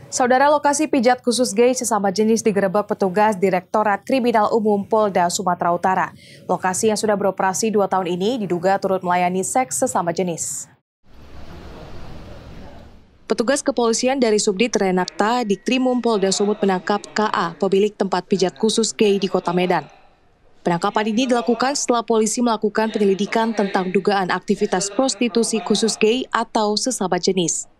Saudara, lokasi pijat khusus gay sesama jenis digerebek petugas Direktorat Kriminal Umum Polda Sumatera Utara. Lokasi yang sudah beroperasi 2 tahun ini diduga turut melayani seks sesama jenis. Petugas kepolisian dari Subdit Renakta Ditkrimum Polda Sumut menangkap KA, pemilik tempat pijat khusus gay di Kota Medan. Penangkapan ini dilakukan setelah polisi melakukan penyelidikan tentang dugaan aktivitas prostitusi khusus gay atau sesama jenis.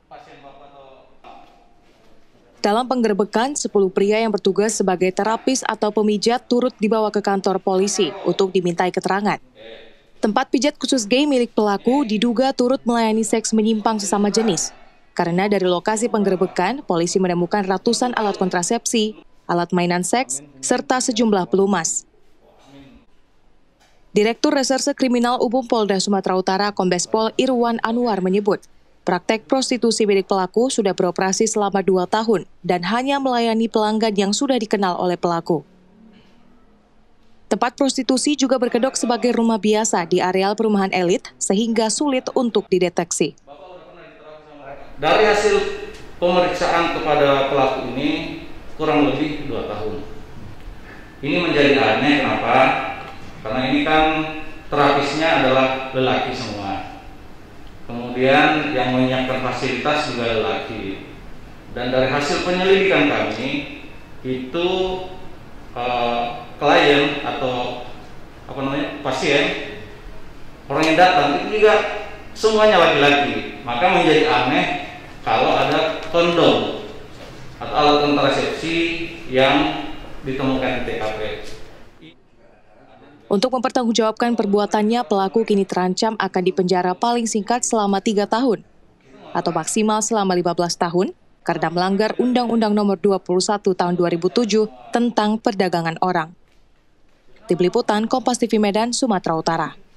Dalam penggerebekan, 10 pria yang bertugas sebagai terapis atau pemijat turut dibawa ke kantor polisi untuk dimintai keterangan. Tempat pijat khusus gay milik pelaku diduga turut melayani seks menyimpang sesama jenis. Karena dari lokasi penggerebekan, polisi menemukan ratusan alat kontrasepsi, alat mainan seks, serta sejumlah pelumas. Direktur Reserse Kriminal Umum Polda Sumatera Utara Kombes Pol Irwan Anwar menyebut, praktek prostitusi milik pelaku sudah beroperasi selama 2 tahun dan hanya melayani pelanggan yang sudah dikenal oleh pelaku. Tempat prostitusi juga berkedok sebagai rumah biasa di areal perumahan elit sehingga sulit untuk dideteksi. Dari hasil pemeriksaan kepada pelaku ini kurang lebih 2 tahun. Ini menjadi aneh, kenapa? Karena ini kan terapisnya adalah lelaki semua. Kemudian yang menyiapkan fasilitas juga lelaki. Dan dari hasil penyelidikan kami itu klien atau pasien, orang yang datang itu juga semuanya laki-laki. Maka menjadi aneh kalau ada kondom atau alat kontrasepsi yang ditemukan di TKP. Untuk mempertanggungjawabkan perbuatannya, pelaku kini terancam akan dipenjara paling singkat selama 3 tahun atau maksimal selama 15 tahun karena melanggar Undang-Undang Nomor 21 Tahun 2007 tentang perdagangan orang. Tim Liputan Kompas TV Medan, Sumatera Utara.